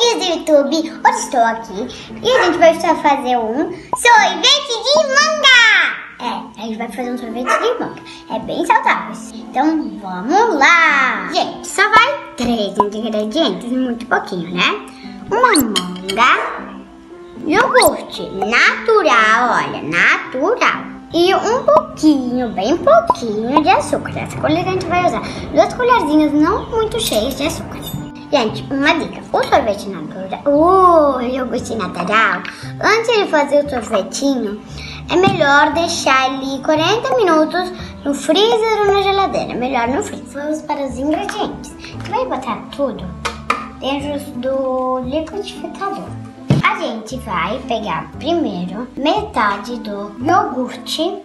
dias do YouTube, hoje estou aqui e a gente vai fazer um sorvete de manga. A gente vai fazer um sorvete de manga, é bem saudável. Então vamos lá. Gente, só vai 3 ingredientes, muito pouquinho, né? Uma manga, iogurte natural, olha, natural. E um pouquinho, bem pouquinho de açúcar. Essa colher que a gente vai usar 2 colherzinhas não muito cheias de açúcar. Gente, uma dica, o sorvete natural, o iogurte natural, antes de fazer o sorvetinho, é melhor deixar ele 40 minutos no freezer ou na geladeira. Melhor no freezer. Vamos para os ingredientes. Você vai botar tudo dentro do liquidificador. A gente vai pegar primeiro metade do iogurte.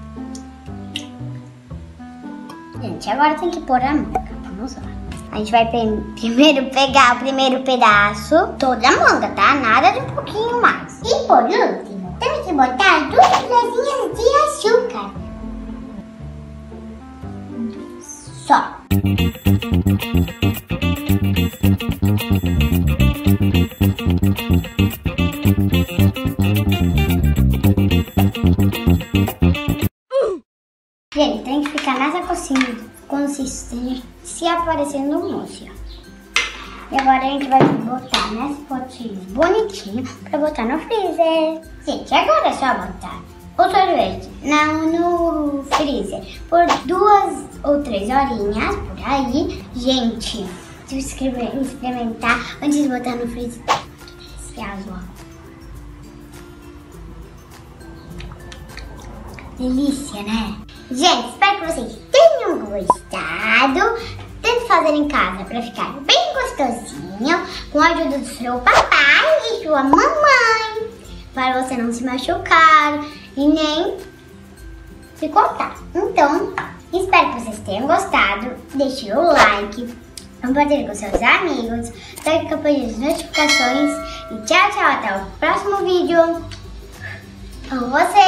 Gente, agora tem que pôr a manga. Vamos lá. A gente vai primeiro pegar o primeiro pedaço, toda a manga, tá? Nada de um pouquinho mais. E por último, temos que botar 2 colherzinhas de açúcar. Só. Gente, tem que ficar nessa consistência aparecendo um mousse. E agora a gente vai botar nesse potinho bonitinho pra botar no freezer. Gente, agora é só botar o sorvete no freezer por 2 ou 3 horinhas por aí. Gente, se experimentar antes de botar no freezer, delicioso, ó. Delícia, né? Gente, espero que vocês tenham gostado. Tente fazer em casa para ficar bem gostosinho, com a ajuda do seu papai e sua mamãe, para você não se machucar e nem se cortar. Então, espero que vocês tenham gostado. Deixe o like, compartilhe com seus amigos, toque a campainha de notificações e tchau, tchau, até o próximo vídeo com você.